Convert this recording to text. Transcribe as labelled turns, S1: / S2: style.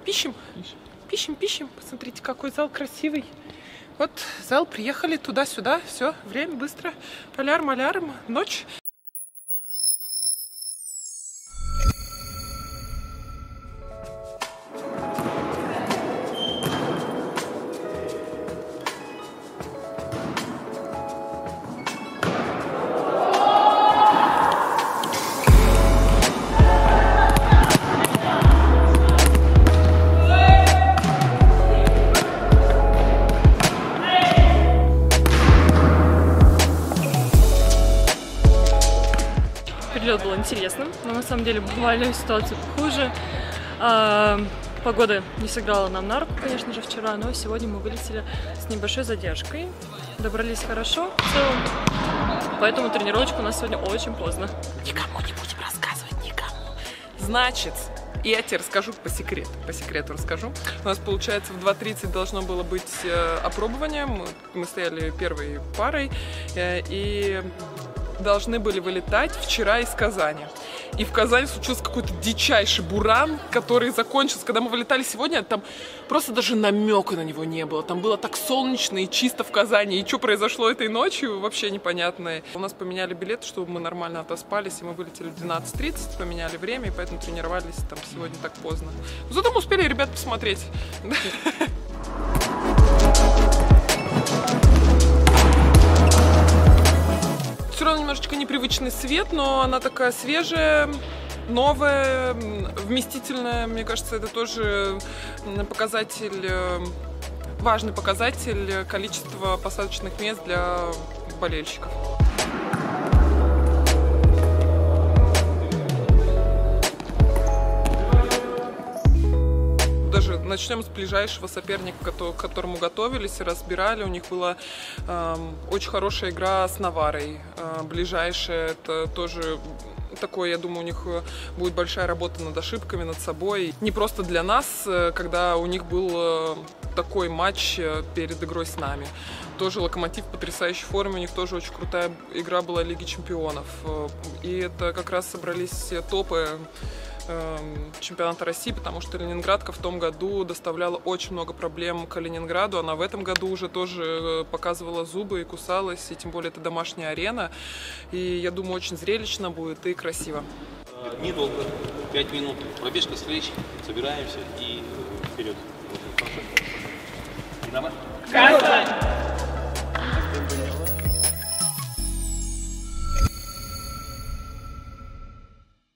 S1: Пищем. Пищем. Посмотрите, какой зал красивый. Вот зал, приехали туда-сюда. Все, время быстро. Полярм, ночь.
S2: Перелет был интересным, но на самом деле бывали ситуации похуже. Погода не сыграла нам на руку, конечно же, вчера, но сегодня мы вылетели с небольшой задержкой. Добрались хорошо в целом, поэтому тренировочка у нас сегодня очень поздно.
S1: Никому не будем рассказывать, никому. Значит, я тебе расскажу по секрету расскажу. У нас, получается, в 2:30 должно было быть опробование. Мы стояли первой парой и должны были вылетать вчера из Казани. И в Казани случился какой-то дичайший буран, который закончился. Когда мы вылетали сегодня, там просто даже намека на него не было. Там было так солнечно и чисто в Казани. И что произошло этой ночью, вообще непонятно. У нас поменяли билеты, чтобы мы нормально отоспались. И мы вылетели в 12:30, поменяли время, и поэтому тренировались там сегодня так поздно. Зато мы успели ребят посмотреть. Все равно немножечко непривычный свет, но она такая свежая, новая, вместительная. Мне кажется, это тоже показатель, важный показатель количества посадочных мест для болельщиков. Даже начнем с ближайшего соперника, к которому готовились и разбирали. У них была очень хорошая игра с Наварой. Ближайшая, это тоже такое, я думаю, у них будет большая работа над ошибками, над собой. Не просто для нас, когда у них был такой матч перед игрой с нами. Тоже Локомотив в потрясающей форме, у них тоже очень крутая игра была Лиги Чемпионов. И это как раз собрались все топы чемпионата России, потому что Ленинградка в том году доставляла очень много проблем Калининграду. Она в этом году уже тоже показывала зубы и кусалась, и тем более это домашняя арена. И я думаю, очень зрелищно будет и красиво.
S3: Недолго, 5 минут, пробежка встреч, собираемся и вперед. Динамо!